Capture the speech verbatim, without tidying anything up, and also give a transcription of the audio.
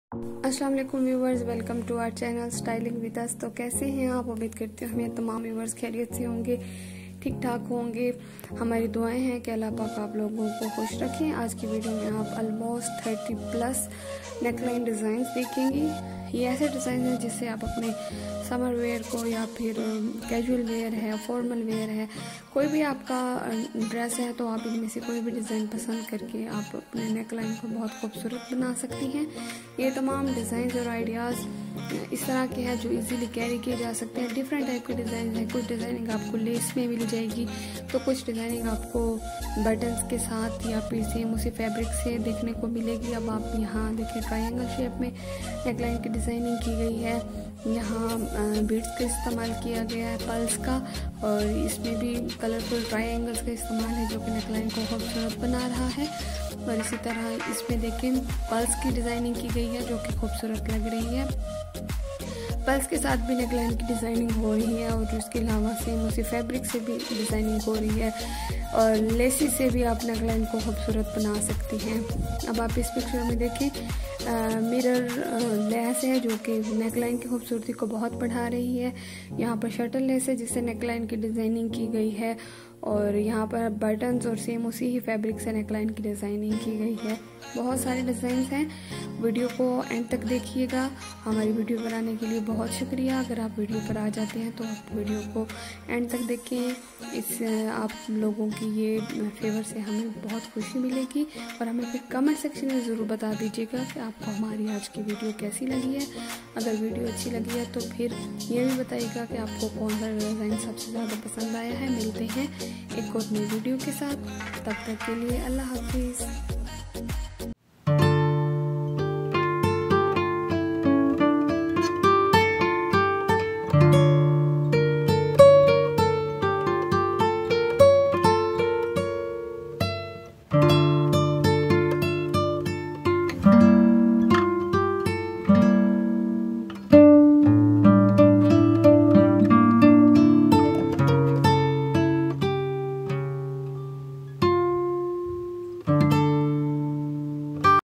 अस्सलाम वालेकुम viewers, welcome to our channel styling with us. तो कैसे हैं आप? उम्मीद करती हूँ हमें तमाम व्यूवर्स खैरियत से होंगे, ठीक ठाक होंगे। हमारी दुआएं हैं कि अल्लाह पाक आप लोगों को खुश रखें। आज की वीडियो में आप almost thirty plus neckline design देखेंगी। ये ऐसे डिज़ाइन हैं जिससे आप अपने समर वेयर को या फिर कैजुअल वेयर है, फॉर्मल वेयर है, कोई भी आपका ड्रेस है तो आप इनमें से कोई भी डिज़ाइन पसंद करके आप अपने नेकलाइन को बहुत खूबसूरत बना सकती हैं। ये तमाम डिज़ाइन और आइडियाज़ इस तरह के हैं जो इजीली कैरी किए जा सकते हैं। डिफरेंट टाइप के डिज़ाइन हैं। कुछ डिज़ाइनिंग आपको लेस में मिल जाएगी तो कुछ डिज़ाइनिंग आपको बटन्स के साथ या फिर सेम उसी फैब्रिक से देखने को मिलेगी। अब आप यहाँ देखिए ट्रायंगल शेप में नेकलाइन की डिज़ाइनिंग की गई है। यहाँ बीड्स का इस्तेमाल किया गया है, पल्स का, और इसमें भी कलरफुल ट्रायंगल्स का इस्तेमाल है जो कि नेकलाइन को खूबसूरत बना रहा है। और इसी तरह इसमें देखें पल्स की डिज़ाइनिंग की गई है जो कि खूबसूरत लग रही है। पल्स के साथ भी नेकलाइन की डिज़ाइनिंग हो रही है और इसके अलावा सेम उसी फैब्रिक से भी डिज़ाइनिंग हो रही है और लेसी से भी आप नेकलाइन को खूबसूरत बना सकती हैं। अब आप इस पिक्चर में देखें मिरर लेस है जो कि नेकलाइन की खूबसूरती को बहुत बढ़ा रही है। यहाँ पर शटल लेस है जिससे नेकलाइन की डिज़ाइनिंग की गई है और यहाँ पर बटन्स और सेम उसी ही फैब्रिक से नेकलाइन की डिज़ाइनिंग की गई है। बहुत सारे डिज़ाइन हैं। वीडियो को एंड तक देखिएगा। हमारी वीडियो बनाने के लिए बहुत शुक्रिया। अगर आप वीडियो पर आ जाते हैं तो आप वीडियो को एंड तक देखें। इस आप लोगों की ये फेवर से हमें बहुत खुशी मिलेगी और हमें फिर कमेंट सेक्शन में ज़रूर बता दीजिएगा कि आपको हमारी आज की वीडियो कैसी लगी है। अगर वीडियो अच्छी लगी है तो फिर ये भी बताइएगा कि आपको कौन सा डिज़ाइन सबसे ज़्यादा पसंद आया है। मिलते हैं एक और नई वीडियो के साथ, तब तक के लिए अल्लाह हाफिज़।